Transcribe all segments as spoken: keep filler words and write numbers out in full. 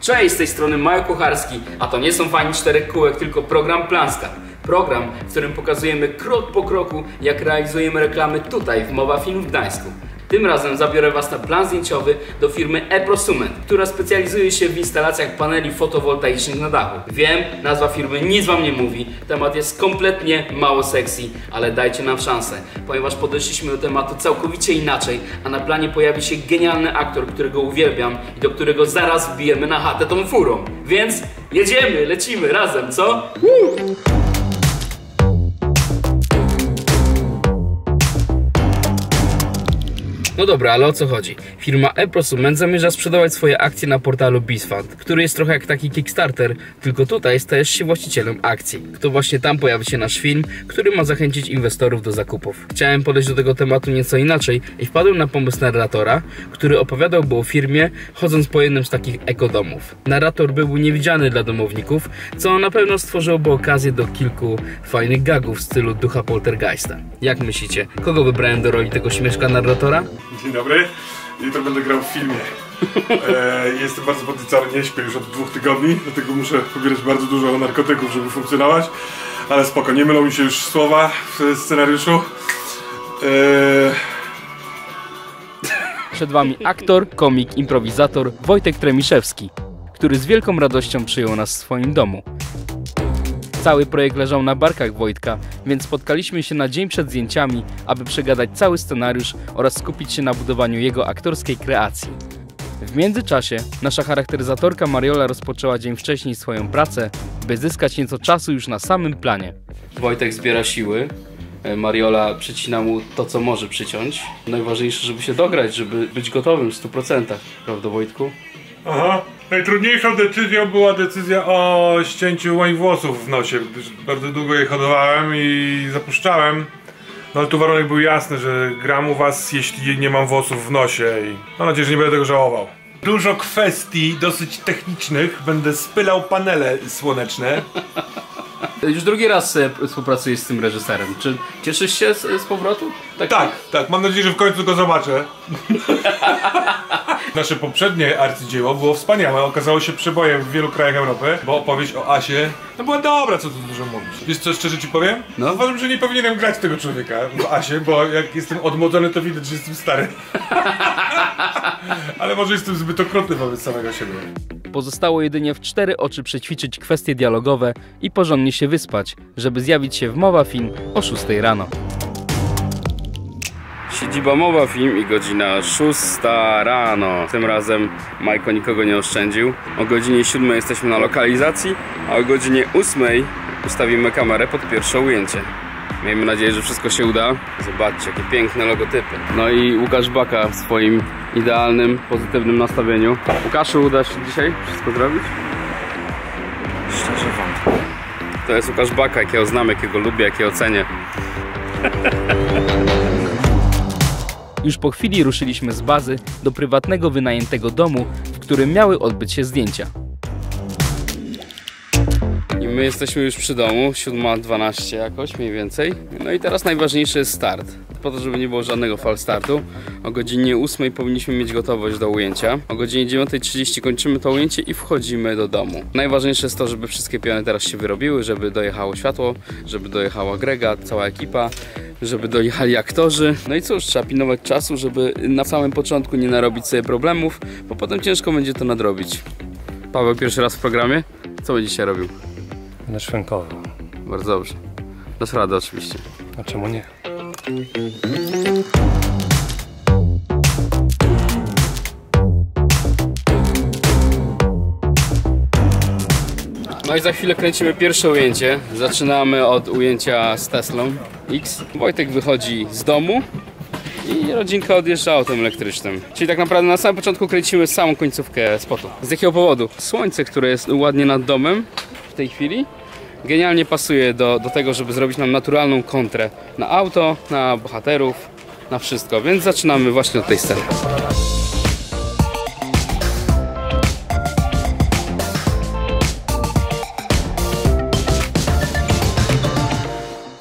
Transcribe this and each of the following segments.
Cześć, z tej strony Majo Kucharski, a to nie są fani czterech kółek, tylko program Planska. Program, w którym pokazujemy krok po kroku, jak realizujemy reklamy tutaj w Mowa Film w Gdańsku. Tym razem zabiorę Was na plan zdjęciowy do firmy eProsument, która specjalizuje się w instalacjach paneli fotowoltaicznych na dachu. Wiem, nazwa firmy nic Wam nie mówi, temat jest kompletnie mało sexy, ale dajcie nam szansę, ponieważ podeszliśmy do tematu całkowicie inaczej, a na planie pojawi się genialny aktor, którego uwielbiam i do którego zaraz wbijemy na chatę tą furą. Więc jedziemy, lecimy razem, co? Woo! No dobra, ale o co chodzi? Firma eProsument zamierza sprzedawać swoje akcje na portalu BizFund, który jest trochę jak taki Kickstarter, tylko tutaj stajesz się właścicielem akcji. To właśnie tam pojawi się nasz film, który ma zachęcić inwestorów do zakupów. Chciałem podejść do tego tematu nieco inaczej i wpadłem na pomysł narratora, który opowiadałby o firmie, chodząc po jednym z takich ekodomów. Narrator byłby niewidziany dla domowników, co na pewno stworzyłoby okazję do kilku fajnych gagów w stylu ducha Poltergeista. Jak myślicie, kogo wybrałem do roli tego śmieszka narratora? Dzień dobry, jutro będę grał w filmie. E, jestem bardzo podniecony, nie śpię już od dwóch tygodni, dlatego muszę pobierać bardzo dużo narkotyków, żeby funkcjonować. Ale spoko, nie mylą mi się już słowa w scenariuszu. E... Przed Wami aktor, komik, improwizator Wojtek Tremiszewski, który z wielką radością przyjął nas w swoim domu. Cały projekt leżał na barkach Wojtka, więc spotkaliśmy się na dzień przed zdjęciami, aby przegadać cały scenariusz oraz skupić się na budowaniu jego aktorskiej kreacji. W międzyczasie nasza charakteryzatorka Mariola rozpoczęła dzień wcześniej swoją pracę, by zyskać nieco czasu już na samym planie. Wojtek zbiera siły, Mariola przycina mu to, co może przyciąć. Najważniejsze, żeby się dograć, żeby być gotowym w stu procentach, prawda Wojtku? Aha. Najtrudniejszą decyzją była decyzja o ścięciu moich włosów w nosie, gdyż bardzo długo je hodowałem i zapuszczałem. No ale tu warunek był jasny, że gram u was, jeśli nie mam włosów w nosie i mam nadzieję, że nie będę tego żałował. Dużo kwestii dosyć technicznych, będę spylał panele słoneczne. Już drugi raz współpracuję z tym reżyserem. Czy cieszysz się z, z powrotu? Tak, tak, tak, mam nadzieję, że w końcu go zobaczę. Nasze poprzednie arcydzieło było wspaniałe, okazało się przebojem w wielu krajach Europy, bo opowieść o Asie no była dobra, co tu dużo mówić. Wiesz co, szczerze ci powiem? No. Uważam, że nie powinienem grać tego człowieka w Asie, bo jak jestem odmłodzony, to widać, że jestem stary. Ale może jestem zbyt okrutny wobec samego siebie. Pozostało jedynie w cztery oczy przećwiczyć kwestie dialogowe i porządnie się wyspać, żeby zjawić się w Mowa Film o szóstej rano. Siedziba Mowa Film i godzina szósta rano. Tym razem Majko nikogo nie oszczędził. O godzinie siódmej jesteśmy na lokalizacji, a o godzinie ósmej ustawimy kamerę pod pierwsze ujęcie. Miejmy nadzieję, że wszystko się uda. Zobaczcie, jakie piękne logotypy. No i Łukasz Baka w swoim idealnym, pozytywnym nastawieniu. Łukaszu, uda się dzisiaj wszystko zrobić? Szczerze wątpię. To jest Łukasz Baka, jakiego znam, jakiego lubię, jakiego cenię. Już po chwili ruszyliśmy z bazy do prywatnego wynajętego domu, w którym miały odbyć się zdjęcia. I my jesteśmy już przy domu, siódma dwanaście jakoś mniej więcej. No i teraz najważniejszy jest start. Po to, żeby nie było żadnego fal startu. O godzinie ósmej powinniśmy mieć gotowość do ujęcia. O godzinie dziewiątej trzydzieści kończymy to ujęcie i wchodzimy do domu. Najważniejsze jest to, żeby wszystkie piony teraz się wyrobiły, żeby dojechało światło, żeby dojechał agregat, cała ekipa, żeby dojechali aktorzy. No i cóż, trzeba pilnować czasu, żeby na samym początku nie narobić sobie problemów, bo potem ciężko będzie to nadrobić. Paweł, pierwszy raz w programie? Co będziesz dzisiaj robił? Będę szwękował. Bardzo dobrze. Dasz radę oczywiście. A czemu nie? No i za chwilę kręcimy pierwsze ujęcie. Zaczynamy od ujęcia z Teslą X. Wojtek wychodzi z domu i rodzinka odjeżdża autem elektrycznym. Czyli tak naprawdę na samym początku kręcimy samą końcówkę spotu. Z jakiego powodu? Słońce, które jest ładnie nad domem w tej chwili, genialnie pasuje do, do tego, żeby zrobić nam naturalną kontrę na auto, na bohaterów, na wszystko. Więc zaczynamy właśnie od tej sceny.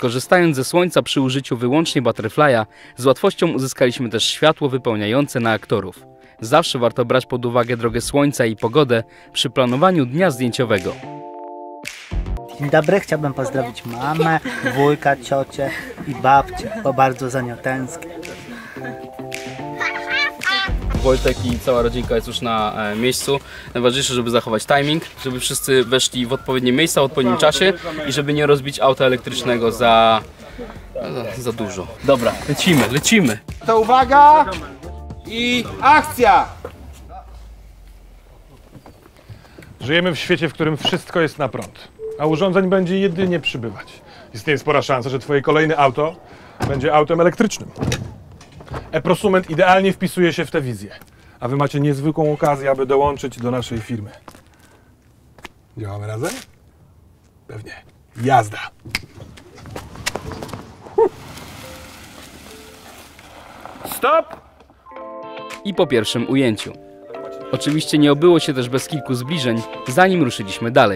Korzystając ze słońca przy użyciu wyłącznie butterfly'a, z łatwością uzyskaliśmy też światło wypełniające na aktorów. Zawsze warto brać pod uwagę drogę słońca i pogodę przy planowaniu dnia zdjęciowego. Dzień dobry, chciałbym pozdrowić mamę, wujka, ciocię i babcię, bo bardzo za nią tęsknię. Wojtek i cała rodzinka jest już na e, miejscu. Najważniejsze, żeby zachować timing, żeby wszyscy weszli w odpowiednie miejsca, w odpowiednim czasie i żeby nie rozbić auta elektrycznego za, za, za dużo. Dobra, lecimy, lecimy. To uwaga i akcja! Żyjemy w świecie, w którym wszystko jest na prąd, a urządzeń będzie jedynie przybywać. Istnieje spora szansa, że twoje kolejne auto będzie autem elektrycznym. E-prosument idealnie wpisuje się w tę wizję, a wy macie niezwykłą okazję, aby dołączyć do naszej firmy. Działamy razem? Pewnie. Jazda! Stop! I po pierwszym ujęciu. Oczywiście nie obyło się też bez kilku zbliżeń, zanim ruszyliśmy dalej.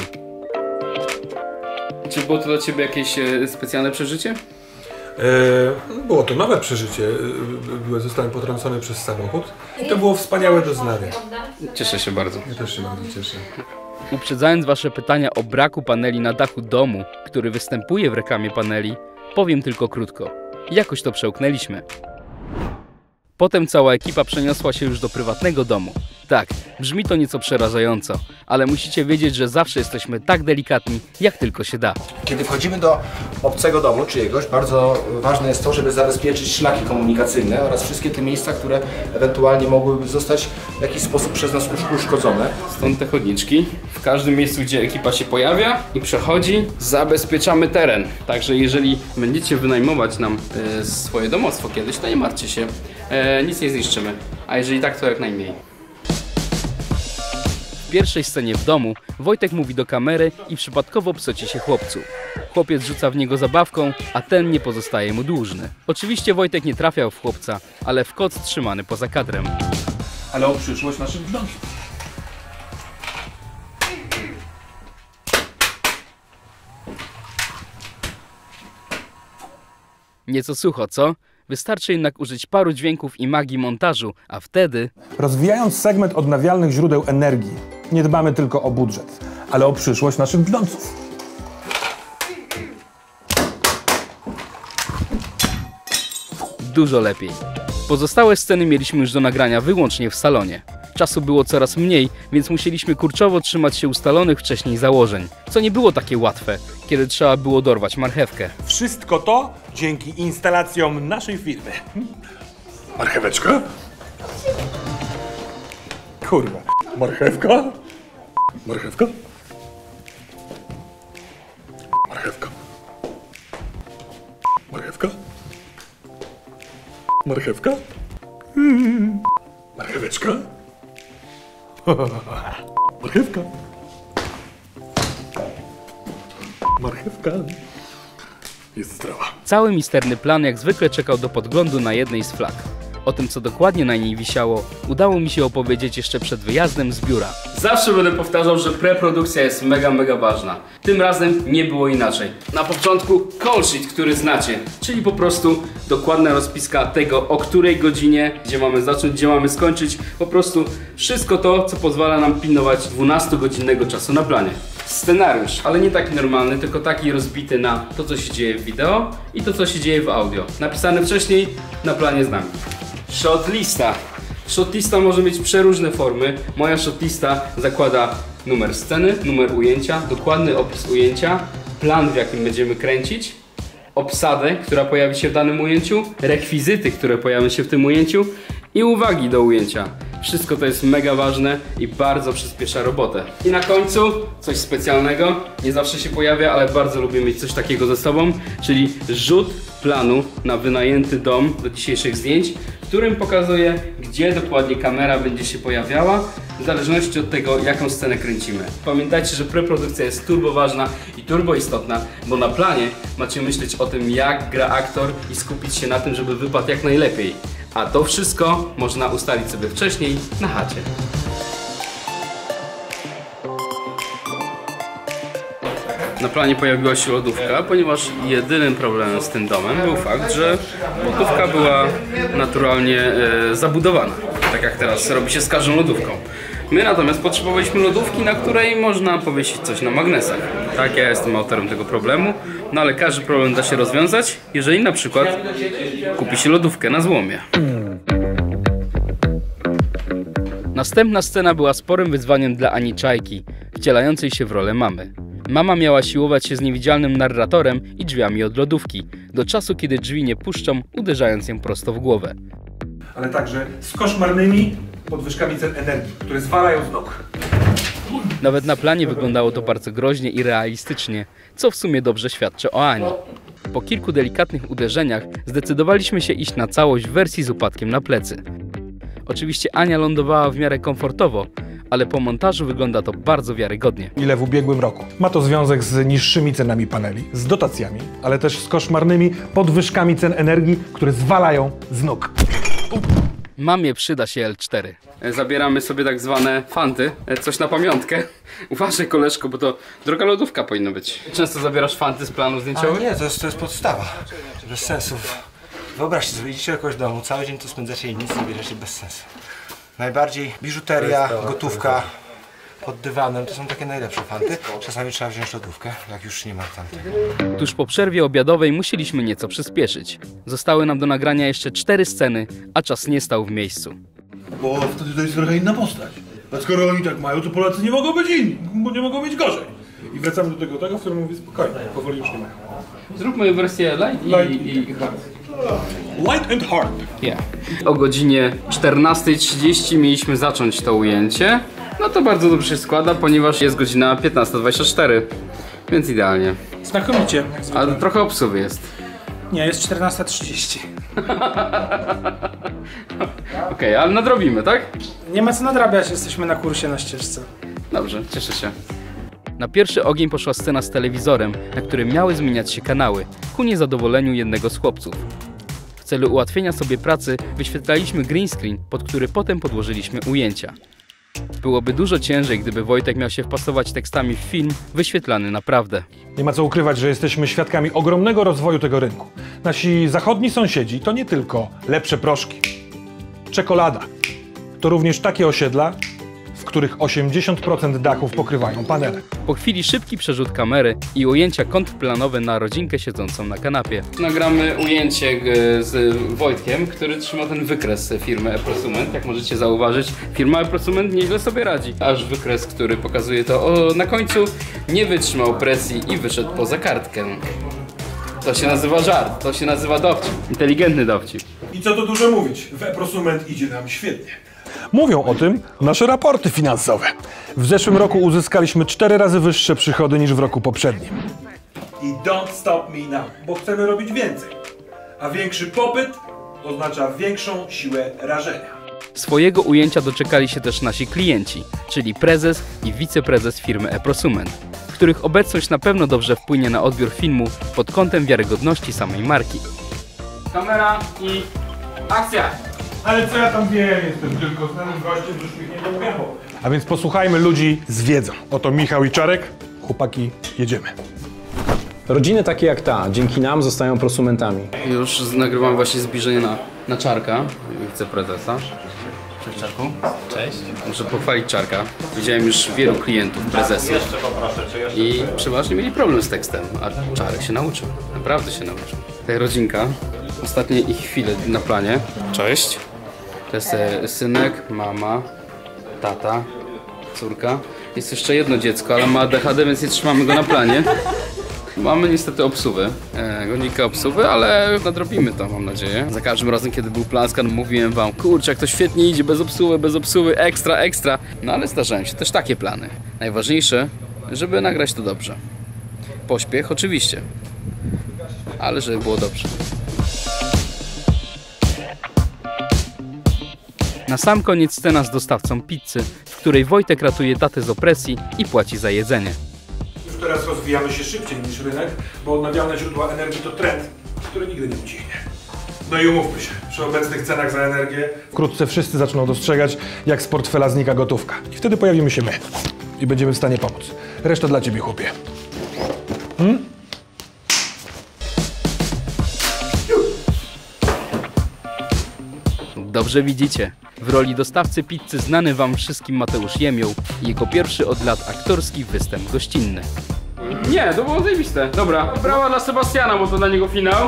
Czy było to dla Ciebie jakieś e, specjalne przeżycie? E, było to nowe przeżycie. E, zostałem potrącony przez samochód i to było wspaniałe doznanie. Cieszę się bardzo. Ja też się bardzo cieszę. Uprzedzając Wasze pytania o braku paneli na dachu domu, który występuje w reklamie paneli, powiem tylko krótko. Jakoś to przełknęliśmy. Potem cała ekipa przeniosła się już do prywatnego domu. Tak, brzmi to nieco przerażająco, ale musicie wiedzieć, że zawsze jesteśmy tak delikatni, jak tylko się da. Kiedy wchodzimy do obcego domu czyjegoś, bardzo ważne jest to, żeby zabezpieczyć szlaki komunikacyjne oraz wszystkie te miejsca, które ewentualnie mogłyby zostać w jakiś sposób przez nas uszkodzone. Stąd te chodniczki. W każdym miejscu, gdzie ekipa się pojawia i przechodzi, zabezpieczamy teren. Także jeżeli będziecie wynajmować nam e, swoje domostwo kiedyś, to nie martwcie się, e, nic nie zniszczymy. A jeżeli tak, to jak najmniej. W pierwszej scenie w domu Wojtek mówi do kamery i przypadkowo psoci się chłopcu. Chłopiec rzuca w niego zabawką, a ten nie pozostaje mu dłużny. Oczywiście Wojtek nie trafiał w chłopca, ale w kot trzymany poza kadrem. Ale o przyszłość naszych wnętrz. Nieco sucho, co? Wystarczy jednak użyć paru dźwięków i magii montażu, a wtedy... Rozwijając segment odnawialnych źródeł energii, nie dbamy tylko o budżet, ale o przyszłość naszych brzdąców. Dużo lepiej. Pozostałe sceny mieliśmy już do nagrania wyłącznie w salonie. Czasu było coraz mniej, więc musieliśmy kurczowo trzymać się ustalonych wcześniej założeń, co nie było takie łatwe, kiedy trzeba było dorwać marchewkę. Wszystko to dzięki instalacjom naszej firmy. Marcheweczka? Kurwa. Marchewka? Marchewka? Marchewka? Marchewka? Marchewka? Mm. Marcheweczka? Marchewka? Marchewka? Jest zdrowa. Cały misterny plan jak zwykle czekał do podglądu na jednej z flag. O tym, co dokładnie na niej wisiało, udało mi się opowiedzieć jeszcze przed wyjazdem z biura. Zawsze będę powtarzał, że preprodukcja jest mega, mega ważna. Tym razem nie było inaczej. Na początku call sheet, który znacie, czyli po prostu dokładna rozpiska tego, o której godzinie, gdzie mamy zacząć, gdzie mamy skończyć. Po prostu wszystko to, co pozwala nam pilnować dwunastogodzinnego czasu na planie. Scenariusz, ale nie taki normalny, tylko taki rozbity na to, co się dzieje w wideo i to, co się dzieje w audio. Napisane wcześniej na planie z nami. Shotlista. Shotlista może mieć przeróżne formy. Moja shotlista zakłada numer sceny, numer ujęcia, dokładny opis ujęcia, plan, w jakim będziemy kręcić, obsadę, która pojawi się w danym ujęciu, rekwizyty, które pojawią się w tym ujęciu i uwagi do ujęcia. Wszystko to jest mega ważne i bardzo przyspiesza robotę. I na końcu coś specjalnego, nie zawsze się pojawia, ale bardzo lubię mieć coś takiego ze sobą, czyli rzut planu na wynajęty dom do dzisiejszych zdjęć, w którym pokazuję, gdzie dokładnie kamera będzie się pojawiała, w zależności od tego, jaką scenę kręcimy. Pamiętajcie, że preprodukcja jest turbo ważna i turbo istotna, bo na planie macie myśleć o tym, jak gra aktor i skupić się na tym, żeby wypadł jak najlepiej. A to wszystko można ustalić sobie wcześniej na chacie. Na planie pojawiła się lodówka, ponieważ jedynym problemem z tym domem był fakt, że lodówka była naturalnie e, zabudowana. Tak jak teraz robi się z każdą lodówką. My natomiast potrzebowaliśmy lodówki, na której można powiesić coś na magnesach. Tak, ja jestem autorem tego problemu, no ale każdy problem da się rozwiązać, jeżeli na przykład kupi się lodówkę na złomie. Następna scena była sporym wyzwaniem dla Ani Czajki, wcielającej się w rolę mamy. Mama miała siłować się z niewidzialnym narratorem i drzwiami od lodówki, do czasu kiedy drzwi nie puszczą, uderzając ją prosto w głowę. Ale także z koszmarnymi podwyżkami cen energii, które zwalają z nóg. Nawet na planie wyglądało to bardzo groźnie i realistycznie, co w sumie dobrze świadczy o Ani. Po kilku delikatnych uderzeniach zdecydowaliśmy się iść na całość w wersji z upadkiem na plecy. Oczywiście Ania lądowała w miarę komfortowo, ale po montażu wygląda to bardzo wiarygodnie. Ile w ubiegłym roku. Ma to związek z niższymi cenami paneli, z dotacjami, ale też z koszmarnymi podwyżkami cen energii, które zwalają z nóg. Mamie przyda się L cztery. Zabieramy sobie tak zwane fanty, coś na pamiątkę. Uważaj koleżko, bo to droga lodówka powinna być. Często zabierasz fanty z planu zdjęciowych? Nie, to jest, to jest podstawa. Bez sensu. Wyobraźcie sobie, idziecie do kogoś domu, cały dzień tu spędzacie i nic nie bierzecie, bez sensu. Najbardziej biżuteria, gotówka pod dywanem, to są takie najlepsze fanty. Czasami trzeba wziąć lodówkę, jak już nie ma tamtego. Tuż po przerwie obiadowej musieliśmy nieco przyspieszyć. Zostały nam do nagrania jeszcze cztery sceny, a czas nie stał w miejscu. Bo wtedy to jest trochę inna postać. A skoro oni tak mają, to Polacy nie mogą być inni, bo nie mogą być gorzej. I wracamy do tego, tego w którym mówię spokojnie, powoli już nie mają. Zróbmy wersję light i, Light i, i hard. Light and hard. Yeah. O godzinie czternasta trzydzieści mieliśmy zacząć to ujęcie. No to bardzo dobrze się składa, ponieważ jest godzina piętnasta dwadzieścia cztery, więc idealnie. Znakomicie. Ale trochę obsuwy jest. Nie, jest czternasta trzydzieści. Okej, okay, ale nadrobimy, tak? Nie ma co nadrabiać, jesteśmy na kursie na ścieżce. Dobrze, cieszę się. Na pierwszy ogień poszła scena z telewizorem, na którym miały zmieniać się kanały, ku niezadowoleniu jednego z chłopców. W celu ułatwienia sobie pracy wyświetlaliśmy green screen, pod który potem podłożyliśmy ujęcia. Byłoby dużo ciężej, gdyby Wojtek miał się wpasować tekstami w film wyświetlany naprawdę. Nie ma co ukrywać, że jesteśmy świadkami ogromnego rozwoju tego rynku. Nasi zachodni sąsiedzi to nie tylko lepsze proszki, czekolada. To również takie osiedla, w których osiemdziesiąt procent dachów pokrywają panele. Po chwili szybki przerzut kamery i ujęcia kontrplanowe na rodzinkę siedzącą na kanapie. Nagramy ujęcie z Wojtkiem, który trzyma ten wykres firmy E-Prosument. Jak możecie zauważyć, firma E-Prosument nieźle sobie radzi. Aż wykres, który pokazuje to o, na końcu, nie wytrzymał presji i wyszedł poza kartkę. To się nazywa żart, to się nazywa dowcip. Inteligentny dowcip. I co tu dużo mówić, w E-Prosument idzie nam świetnie. Mówią o tym nasze raporty finansowe. W zeszłym roku uzyskaliśmy cztery razy wyższe przychody niż w roku poprzednim. I don't stop me now, bo chcemy robić więcej. A większy popyt oznacza większą siłę rażenia. Swojego ujęcia doczekali się też nasi klienci, czyli prezes i wiceprezes firmy E-Prosument, których obecność na pewno dobrze wpłynie na odbiór filmu pod kątem wiarygodności samej marki. Kamera i akcja! Ale co ja tam wiem, jestem tylko znanym gościem z uśmiechniętą gębą. A więc posłuchajmy ludzi z wiedzą. Oto Michał i Czarek. Chłopaki, jedziemy. Rodziny takie jak ta, dzięki nam zostają prosumentami. Już nagrywam właśnie zbliżenie na, na Czarka, wiceprezesa. Cześć Czarku. Cześć. Muszę pochwalić Czarka. Widziałem już wielu klientów, prezesów i przeważnie mieli problem z tekstem, a Czarek się nauczył. Naprawdę się nauczył. Tutaj rodzinka. Ostatnie ich chwile na planie. Cześć. To jest e, synek, mama, tata, córka. Jest jeszcze jedno dziecko, ale ma A D H D, więc nie trzymamy go na planie. Mamy niestety obsuwy, e, godzinkę obsuwy, ale nadrobimy to, mam nadzieję. Za każdym razem, kiedy był Planskan, mówiłem wam, kurczę, jak to świetnie idzie, bez obsuwy, bez obsuwy, ekstra, ekstra. No ale zdarzają się też takie plany. Najważniejsze, żeby nagrać to dobrze. Pośpiech oczywiście, ale żeby było dobrze. Na sam koniec scena z dostawcą pizzy, w której Wojtek ratuje tatę z opresji i płaci za jedzenie. Już teraz rozwijamy się szybciej niż rynek, bo odnawialne źródła energii to trend, który nigdy nie ucichnie. No i umówmy się, przy obecnych cenach za energię Wkrótce wszyscy zaczną dostrzegać, jak z portfela znika gotówka. I wtedy pojawimy się my. I będziemy w stanie pomóc. Reszta dla ciebie, chłopie. Hmm? Dobrze widzicie. W roli dostawcy pizzy znany wam wszystkim Mateusz Jemioł i jego pierwszy od lat aktorski występ gościnny. Nie, to było zajebiste. Dobra, brawa dla Sebastiana, bo to dla niego finał.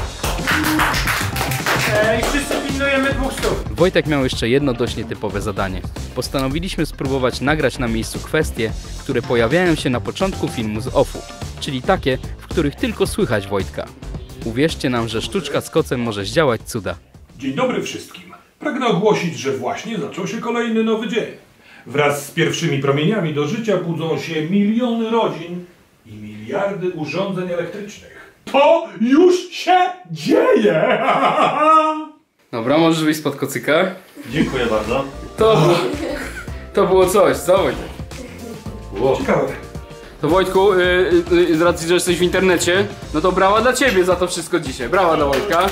Ej, wszyscy pilnujemy dwóch stóp. Wojtek miał jeszcze jedno dość nietypowe zadanie. Postanowiliśmy spróbować nagrać na miejscu kwestie, które pojawiają się na początku filmu z offu, czyli takie, w których tylko słychać Wojtka. Uwierzcie nam, że sztuczka z kocem może zdziałać cuda. Dzień dobry wszystkim. Pragnę ogłosić, że właśnie zaczął się kolejny nowy dzień. Wraz z pierwszymi promieniami do życia budzą się miliony rodzin i miliardy urządzeń elektrycznych. To już się dzieje! Dobra, możesz wyjść spod kocyka. Dziękuję bardzo. To było, to było coś, co Wojtek? Wow. Ciekawe. To Wojtku, yy, yy, z racji, że jesteś w internecie, no to brawa dla ciebie za to wszystko dzisiaj. Brawa dla Wojtka.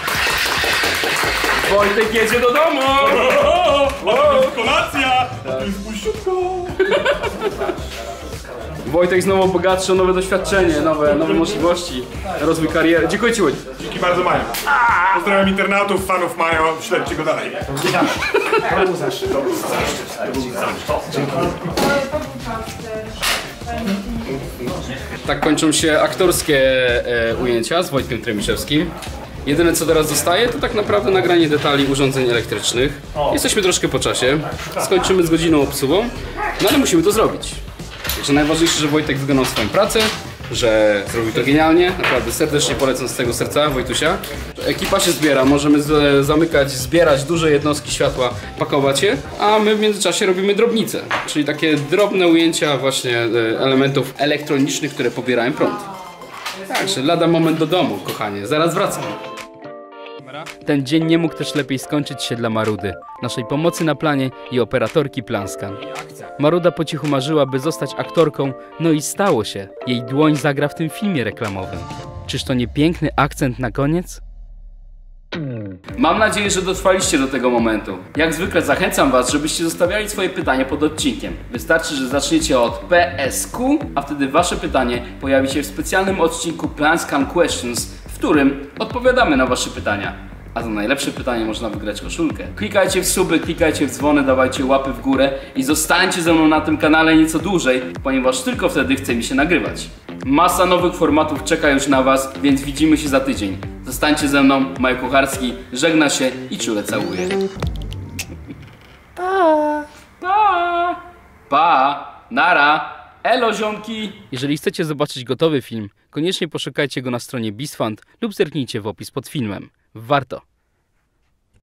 Wojtek jedzie do domu! O, to jest kolacja! To jest puściutko! Wojtek znowu bogatszy o nowe doświadczenie, nowe, nowe możliwości, rozwój kariery. Dziękuję ci, Wojtek. Dzięki bardzo, Mają. Pozdrawiam internautów, fanów Mają, śledźcie go dalej. Tak kończą się aktorskie e, ujęcia z Wojtkiem Tremiszewskim. Jedyne co teraz zostaje to tak naprawdę nagranie detali urządzeń elektrycznych. Jesteśmy troszkę po czasie, skończymy z godziną obsługą, no ale musimy to zrobić. Także najważniejsze, że Wojtek wykonał swoją pracę, że zrobił to genialnie, naprawdę serdecznie polecam z tego serca Wojtusia. Ekipa się zbiera, możemy z, zamykać, zbierać duże jednostki światła, pakować je, a my w międzyczasie robimy drobnice, czyli takie drobne ujęcia właśnie elementów elektronicznych, które pobierają prąd. Także lada moment do domu, kochanie, zaraz wracam. Ten dzień nie mógł też lepiej skończyć się dla Marudy, naszej pomocy na planie i operatorki Planskan. Maruda po cichu marzyła, by zostać aktorką, no i stało się. Jej dłoń zagra w tym filmie reklamowym. Czyż to nie piękny akcent na koniec? Mam nadzieję, że dotrwaliście do tego momentu. Jak zwykle zachęcam was, żebyście zostawiali swoje pytania pod odcinkiem. Wystarczy, że zaczniecie od P S Q, a wtedy wasze pytanie pojawi się w specjalnym odcinku Planskan Questions, w którym odpowiadamy na wasze pytania. A za najlepsze pytanie można wygrać koszulkę. Klikajcie w suby, klikajcie w dzwony, dawajcie łapy w górę i zostańcie ze mną na tym kanale nieco dłużej, ponieważ tylko wtedy chce mi się nagrywać. Masa nowych formatów czeka już na was, więc widzimy się za tydzień. Zostańcie ze mną, Majo Kucharski, żegna się i czule całuje. Pa! Pa! Pa! Nara! Elo ziomki! Jeżeli chcecie zobaczyć gotowy film, koniecznie poszukajcie go na stronie BizFund lub zerknijcie w opis pod filmem. Warto!